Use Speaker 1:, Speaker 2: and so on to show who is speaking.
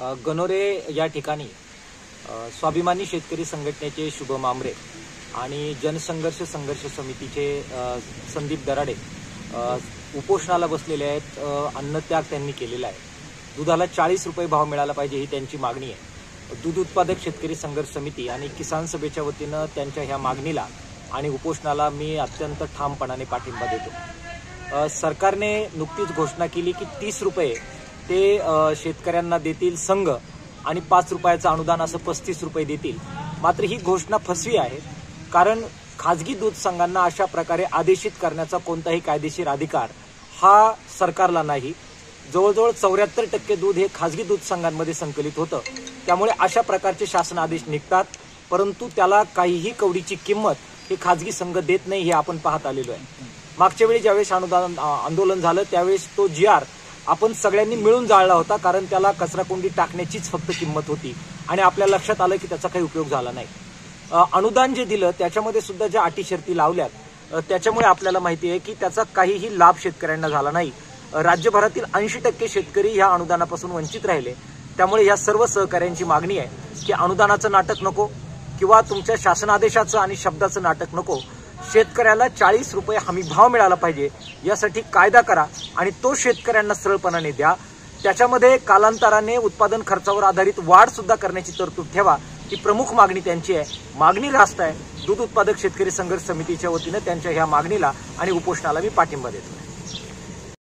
Speaker 1: गणोरे या ठिकाणी स्वाभिमानी शेतकरी संघटनेचे शुभम आमरे आणि जनसंघर्ष संघर्ष समितीचे संदीप दराडे उपोषणाला बसलेले आहेत। अन्नत्याग त्यांनी केलेला आहे। दुधाला 40 रुपये भाव मिळाला पाहिजे ही त्यांची मागणी आहे। दूध उत्पादक शेतकरी संघर्ष समिती आणि किसान सभेच्या वतीनं त्यांच्या ह्या मागणीला आणि उपोषणाला मी अत्यंत ठामपणाने पाठिंबा देतो। सरकारने नुकतीच घोषणा केली की 30 रुपये ते शेतकऱ्यांना देतील संघ आणि 5 रुपयाचं अनुदान असं 35 रुपये देतील। मात्र ही घोषणा फसवी आहे, कारण खाजगी दूध संघांना अशा प्रकारे आदेशित करण्याचा कोणताही कायदेशीर अधिकार हा सरकारला नाही। जवळजवळ 74% दूध हे खाजगी दूध संघांमध्ये संकलित होतं, त्यामुळे अशा प्रकारचे शासन आदेश निघतात, परंतु त्याला काहीही कवडीची किंमत हे खाजगी संघ देत नाही हे आपण पाहत आलेलो आहे। मागच्या वेळी ज्यावेळेस अनुदान आंदोलन झालं त्यावेळेस तो GR आपण सगळ्यांनी मिळून जाळला होता, कारण त्याला कचराकुंडी टाकण्याचीच फक्त किंमत होती आणि आपल्या लक्षात आलं की त्याचा काही उपयोग झाला नाही। अनुदान जे दिलं त्याच्यामध्ये सुद्धा ज्या अटी शर्ती लावल्यात त्याच्यामुळे आपल्याला माहिती आहे की त्याचा काहीही लाभ शेतकऱ्यांना झाला नाही। राज्यभरातील 80% शेतकरी या अनुदानापासून वंचित राहिले। त्यामुळे या सर्व सहकाऱ्यांची मागणी आहे की अनुदानाचं नाटक नको किंवा तुमच्या शासनादेशाचं आणि शब्दाचं नाटक नको। शेतकऱ्याला 40 रुपये हमी भाव मिळाला पाहिजे, यासाठी कायदा करा आणि तो शेतकऱ्यांना सरळपणाने द्या। त्याच्यामध्ये कालांतराने उत्पादन खर्चावर आधारित वाढ सुद्धा करण्याची तरतूद ठेवा, ही प्रमुख मागणी त्यांची आहे। मागणी रास्त आहे। दूध उत्पादक शेतकरी संघर्ष समितीच्या वतीने त्यांच्या ह्या मागणीला आणि उपोषणाला मी पाठिंबा देतो।